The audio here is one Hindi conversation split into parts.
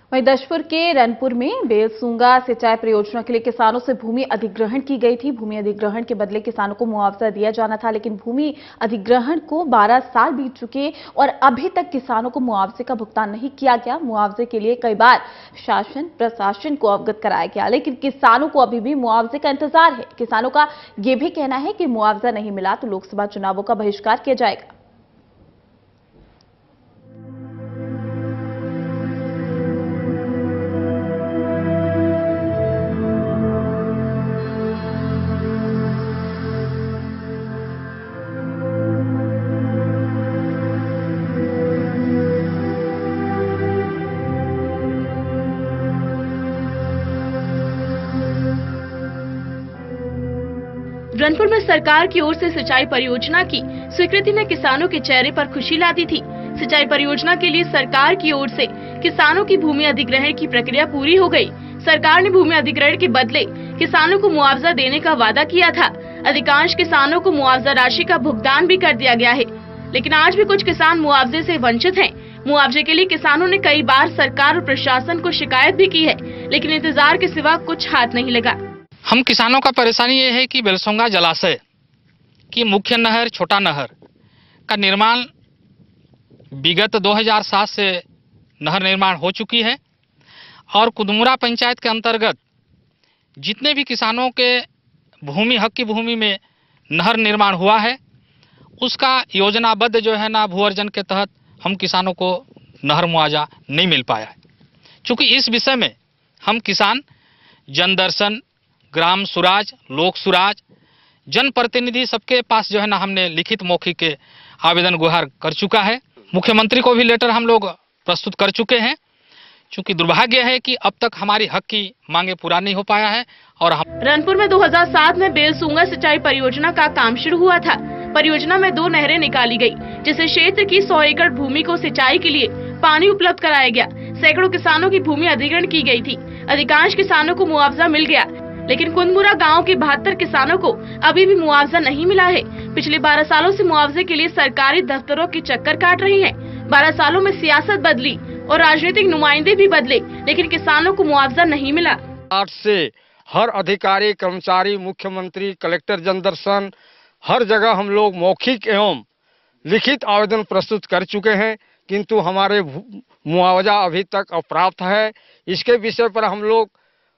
वहीं दशपुर के रनपुर में बेलसूंगा सिंचाई परियोजना के लिए किसानों से भूमि अधिग्रहण की गई थी। भूमि अधिग्रहण के बदले किसानों को मुआवजा दिया जाना था, लेकिन भूमि अधिग्रहण को 12 साल बीत चुके और अभी तक किसानों को मुआवजे का भुगतान नहीं किया गया। मुआवजे के लिए कई बार शासन प्रशासन को अवगत कराया गया, लेकिन किसानों को अभी भी मुआवजे का इंतजार है। किसानों का यह भी कहना है कि मुआवजा नहीं मिला तो लोकसभा चुनावों का बहिष्कार किया जाएगा। रनपुर में सरकार की ओर से सिंचाई परियोजना की स्वीकृति ने किसानों के चेहरे पर खुशी ला दी थी। सिंचाई परियोजना के लिए सरकार की ओर से किसानों की भूमि अधिग्रहण की प्रक्रिया पूरी हो गई। सरकार ने भूमि अधिग्रहण के बदले किसानों को मुआवजा देने का वादा किया था। अधिकांश किसानों को मुआवजा राशि का भुगतान भी कर दिया गया है, लेकिन आज भी कुछ किसान मुआवजे से वंचित हैं। मुआवजे के लिए किसानों ने कई बार सरकार और प्रशासन को शिकायत भी की है, लेकिन इंतजार के सिवा कुछ हाथ नहीं लगा। हम किसानों का परेशानी ये है कि बेलसूंगा जलाशय की मुख्य नहर छोटा नहर का निर्माण विगत 2007 से नहर निर्माण हो चुकी है और कुदमुरा पंचायत के अंतर्गत जितने भी किसानों के भूमि हक की भूमि में नहर निर्माण हुआ है उसका योजनाबद्ध जो है ना भू अर्जन के तहत हम किसानों को नहर मुआवजा नहीं मिल पाया है। चूँकि इस विषय में हम किसान जनदर्शन, ग्राम सुराज, लोक सुराज, जनप्रतिनिधि सबके पास जो है ना हमने लिखित मौखिक के आवेदन गुहार कर चुका है। मुख्यमंत्री को भी लेटर हम लोग प्रस्तुत कर चुके हैं। चूंकि दुर्भाग्य है कि अब तक हमारी हक की मांगे पूरा नहीं हो पाया है। और हम रनपुर में 2007 में बेलसूंगा सिंचाई परियोजना का काम शुरू हुआ था। परियोजना में 2 नहरें निकाली गई, जिससे क्षेत्र की 100 एकड़ भूमि को सिंचाई के लिए पानी उपलब्ध कराया गया। सैकड़ों किसानों की भूमि अधिग्रहण की गई थी। अधिकांश किसानों को मुआवजा मिल गया, लेकिन कुंदमुरा गांव के 72 किसानों को अभी भी मुआवजा नहीं मिला है। पिछले 12 सालों से मुआवजे के लिए सरकारी दफ्तरों के चक्कर काट रही हैं। 12 सालों में सियासत बदली और राजनीतिक नुमाइंदे भी बदले, लेकिन किसानों को मुआवजा नहीं मिला। आज से हर अधिकारी, कर्मचारी, मुख्यमंत्री, कलेक्टर जनदर्शन, हर जगह हम लोग मौखिक एवं लिखित आवेदन प्रस्तुत कर चुके हैं, किंतु हमारे मुआवजा अभी तक अप्राप्त है। इसके विषय पर हम लोग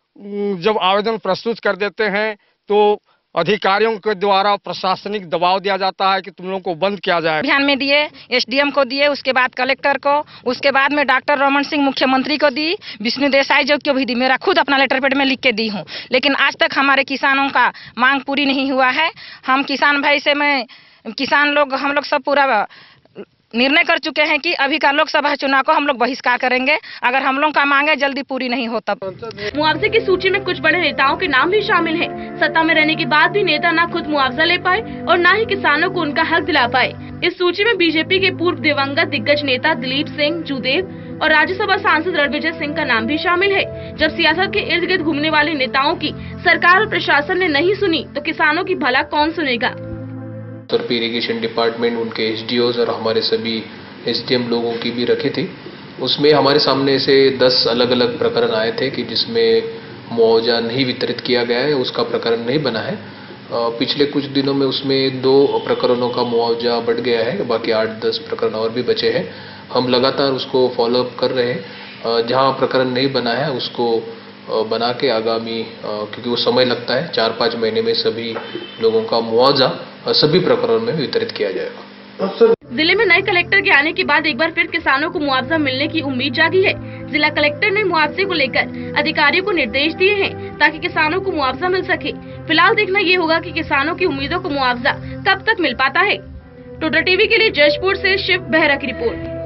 जब आवेदन प्रस्तुत कर देते हैं तो अधिकारियों के द्वारा प्रशासनिक दबाव दिया जाता है कि तुम लोगों को बंद किया जाए। अभियान में दिए, एसडीएम को दिए, उसके बाद कलेक्टर को, उसके बाद में डॉक्टर रमन सिंह मुख्यमंत्री को दी, विष्णु देसाई जी को भी दी। मेरा खुद अपना लेटर पेड में लिख के दी हूँ, लेकिन आज तक हमारे किसानों का मांग पूरी नहीं हुआ है। हम किसान भाई से हम लोग सब पूरा निर्णय कर चुके हैं कि अभी का लोकसभा चुनाव को हम लोग बहिष्कार करेंगे अगर हम लोग का मांगे जल्दी पूरी नहीं हो तब। मुआवजे की सूची में कुछ बड़े नेताओं के नाम भी शामिल हैं। सत्ता में रहने के बाद भी नेता न खुद मुआवजा ले पाए और न ही किसानों को उनका हक दिला पाए। इस सूची में बीजेपी के पूर्व दिवंगत दिग्गज नेता दिलीप सिंह जूदेव और राज्यसभा सांसद रणविजय सिंह का नाम भी शामिल है। जब सियासत के इर्द गिर्द घूमने वाले नेताओं की सरकार और प्रशासन ने नहीं सुनी तो किसानों की भला कौन सुनेगा। उत्तर पे इरिगेशन डिपार्टमेंट, उनके एसडीओज और हमारे सभी एसडीएम लोगों की भी रखे थे। उसमें हमारे सामने से 10 अलग अलग प्रकरण आए थे कि जिसमें मुआवजा नहीं वितरित किया गया है, उसका प्रकरण नहीं बना है। पिछले कुछ दिनों में उसमें 2 प्रकरणों का मुआवजा बढ़ गया है, बाकी 8-10 प्रकरण और भी बचे हैं। हम लगातार उसको फॉलोअप कर रहे हैं। जहां प्रकरण नहीं बना है उसको बना के आगामी, क्योंकि वो समय लगता है, 4-5 महीने में सभी लोगों का मुआवजा सभी प्रकरणों में वितरित किया जाएगा। जिले में नए कलेक्टर के आने के बाद एक बार फिर किसानों को मुआवजा मिलने की उम्मीद जागी है। जिला कलेक्टर ने मुआवजे को लेकर अधिकारियों को निर्देश दिए हैं ताकि किसानों को मुआवजा मिल सके। फिलहाल देखना ये होगा कि किसानों की उम्मीदों को मुआवजा कब तक मिल पाता है। टोडर टीवी के लिए जशपुर से शिव बेहरा की रिपोर्ट।